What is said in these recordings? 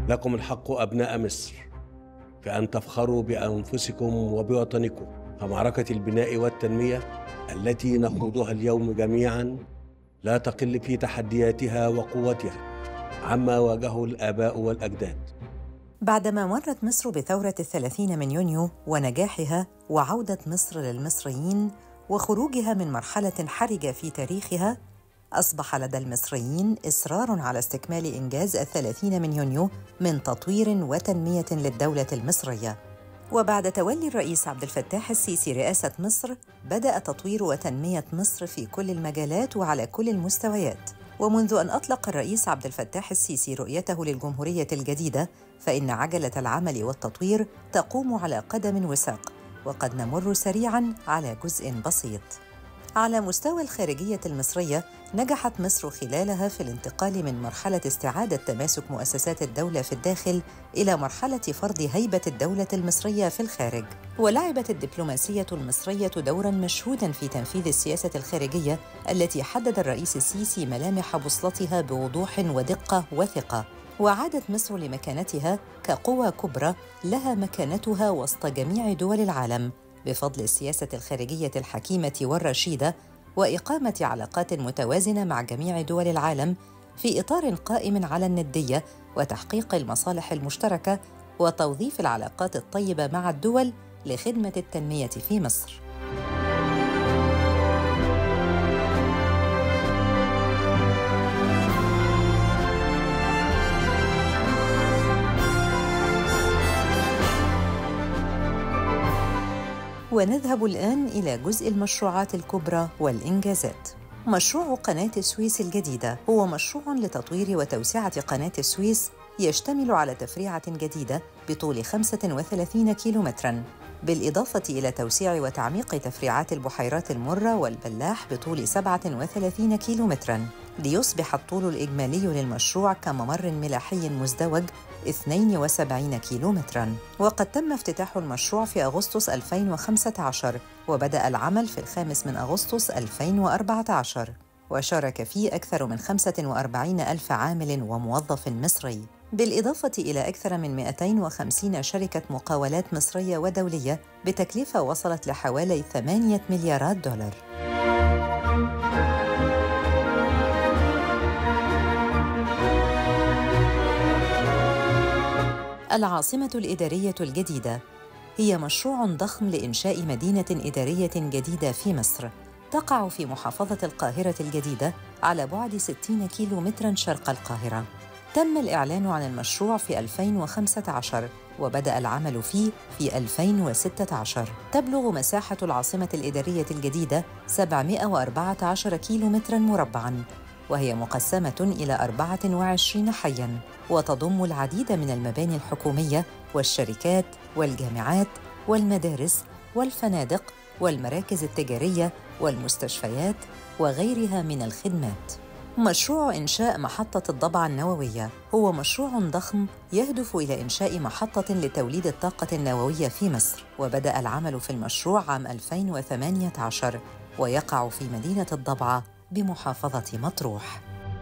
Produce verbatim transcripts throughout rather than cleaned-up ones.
لكم الحق أبناء مصر في أن تفخروا بأنفسكم وبوطنكم، فمعركة البناء والتنمية التي نخوضها اليوم جميعاً لا تقل في تحدياتها وقوتها عما واجهه الآباء والأجداد. بعدما مرت مصر بثورة الثلاثين من يونيو ونجاحها وعودة مصر للمصريين وخروجها من مرحلة حرجة في تاريخها، أصبح لدى المصريين إصرار على استكمال إنجاز الثلاثين من يونيو من تطوير وتنمية للدولة المصرية. وبعد تولي الرئيس عبد الفتاح السيسي رئاسة مصر، بدأ تطوير وتنمية مصر في كل المجالات وعلى كل المستويات. ومنذ أن أطلق الرئيس عبد الفتاح السيسي رؤيته للجمهورية الجديدة، فإن عجلة العمل والتطوير تقوم على قدم وساق، وقد نمر سريعاً على جزء بسيط. على مستوى الخارجية المصرية، نجحت مصر خلالها في الانتقال من مرحلة استعادة تماسك مؤسسات الدولة في الداخل إلى مرحلة فرض هيبة الدولة المصرية في الخارج. ولعبت الدبلوماسية المصرية دوراً مشهوداً في تنفيذ السياسة الخارجية التي حدد الرئيس السيسي ملامح بوصلتها بوضوح ودقة وثقة. وعادت مصر لمكانتها كقوى كبرى لها مكانتها وسط جميع دول العالم، بفضل السياسة الخارجية الحكيمة والرشيدة وإقامة علاقات متوازنة مع جميع دول العالم في إطار قائم على الندية وتحقيق المصالح المشتركة وتوظيف العلاقات الطيبة مع الدول لخدمة التنمية في مصر. ونذهب الآن إلى جزء المشروعات الكبرى والإنجازات. مشروع قناة السويس الجديدة هو مشروع لتطوير وتوسعة قناة السويس، يشتمل على تفريعة جديدة بطول خمسة وثلاثين كيلومتراً، بالإضافة إلى توسيع وتعميق تفريعات البحيرات المرة والبلاح بطول سبعة وثلاثين كيلومتراً، ليصبح الطول الإجمالي للمشروع كممر ملاحي مزدوج اثنين وسبعين كيلومتراً. وقد تم افتتاح المشروع في أغسطس ألفين وخمسة عشر، وبدأ العمل في الخامس من أغسطس ألفين وأربعة عشر، وشارك فيه أكثر من خمسة وأربعين ألف عامل وموظف مصري، بالإضافة إلى أكثر من مئتين وخمسين شركة مقاولات مصرية ودولية بتكلفة وصلت لحوالي ثمانية مليارات دولار. العاصمة الإدارية الجديدة هي مشروع ضخم لإنشاء مدينة إدارية جديدة في مصر، تقع في محافظة القاهرة الجديدة على بعد ستين كيلومتراً شرق القاهرة. تم الإعلان عن المشروع في ألفين وخمسة عشر، وبدأ العمل فيه في ألفين وستة عشر. تبلغ مساحة العاصمة الإدارية الجديدة سبعمائة وأربعة عشر كيلومتراً مربعاً، وهي مقسمة إلى أربعة وعشرين حياً، وتضم العديد من المباني الحكومية والشركات والجامعات والمدارس والفنادق والمراكز التجارية والمستشفيات وغيرها من الخدمات. مشروع إنشاء محطة الضبعة النووية هو مشروع ضخم يهدف إلى إنشاء محطة لتوليد الطاقة النووية في مصر، وبدأ العمل في المشروع عام ألفين وثمانية عشر، ويقع في مدينة الضبعة بمحافظة مطروح.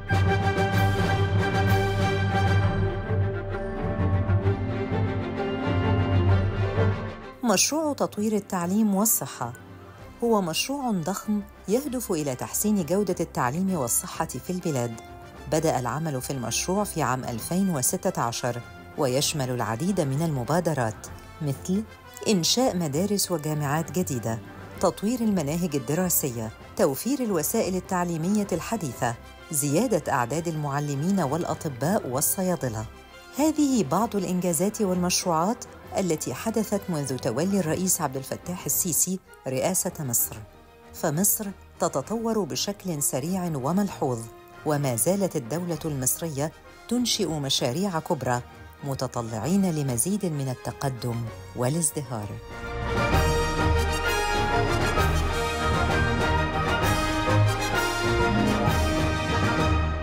مشروع تطوير التعليم والصحة هو مشروع ضخم يهدف إلى تحسين جودة التعليم والصحة في البلاد. بدأ العمل في المشروع في عام ألفين وستة عشر، ويشمل العديد من المبادرات مثل إنشاء مدارس وجامعات جديدة، تطوير المناهج الدراسية، توفير الوسائل التعليمية الحديثة، زيادة أعداد المعلمين والأطباء والصيادلة. هذه بعض الإنجازات والمشروعات التي حدثت منذ تولي الرئيس عبد الفتاح السيسي رئاسة مصر. فمصر تتطور بشكل سريع وملحوظ، وما زالت الدولة المصرية تنشئ مشاريع كبرى، متطلعين لمزيد من التقدم والازدهار.